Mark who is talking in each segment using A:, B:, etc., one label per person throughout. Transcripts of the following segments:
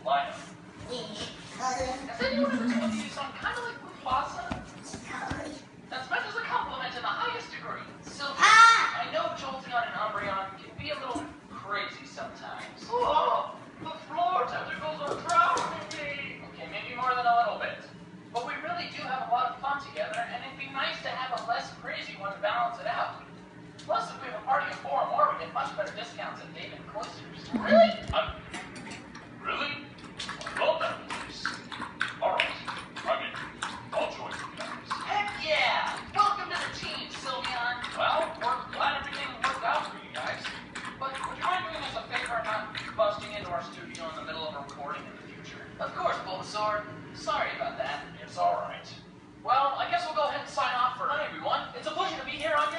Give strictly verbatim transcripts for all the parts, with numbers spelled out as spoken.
A: Line up. Has anyone ever told you you sound kind of like Mufasa? That's meant as a compliment in the highest degree. Sylvia, ah! I know jolting on an Umbreon can be a little crazy sometimes. Oh, the floor tentacles are drowning me. Okay, maybe more than a little bit. But we really do have a lot of fun together, and it'd be nice to have a less crazy one to balance it out. Plus, if we have a party of four or more, we get much better discounts at Dave and Cloisters. Really? Um, really? I love that place. Alright, I'm in. I'll join you guys. Heck yeah! Welcome to the team, Sylveon. Well, we're glad everything worked out for you guys. But would you mind doing us a favor and not busting into our studio in the middle of a recording in the future? Of course, Bulbasaur. Sorry about that. It's alright. Well, I guess we'll go ahead and sign off for tonight, everyone. It's a pleasure to be here on your...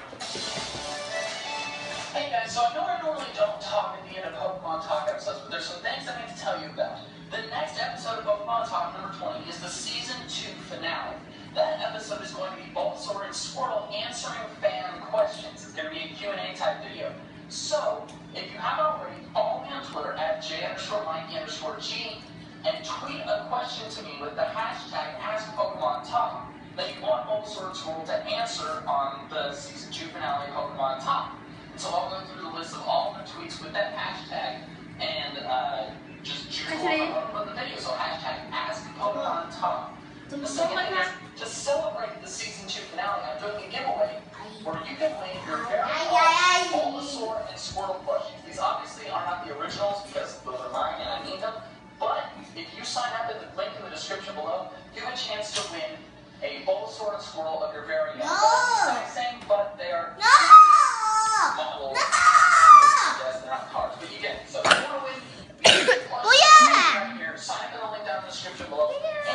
A: Hey guys, so I know I normally don't talk at the end of Pokemon Talk episodes, but there's some things I need to tell you about. The next episode of Pokemon Talk number twenty is the Season two finale. That episode is going to be Bulbasaur and Squirtle answering fan questions. It's going to be a Q and A type video. So, if you haven't already, follow me on Twitter at J underscore Mikey underscore G and tweet a question to me with the hashtag AskPokemonTalk that you want Bulbasaur and Squirtle to answer on the Season two finale of Pokemon Talk. So I'll go through the list of all the tweets with that hashtag and uh, just choose one of the video. So hashtag AskPokemonTalk. The second thing is, to celebrate the Season two finale, I'm doing a giveaway where you can win your very own Bulbasaur and Squirtle plushies. These obviously are not the originals because those are mine and I need them. But if you sign up at the link in the description below, you have a chance to win a Bulbasaur and Squirtle of your very own. No! Same, but they are no! models. No! Yes, they're not cards, but you get it. So if you want to win, you get the plushie right here. Sign up in the link down in the description below.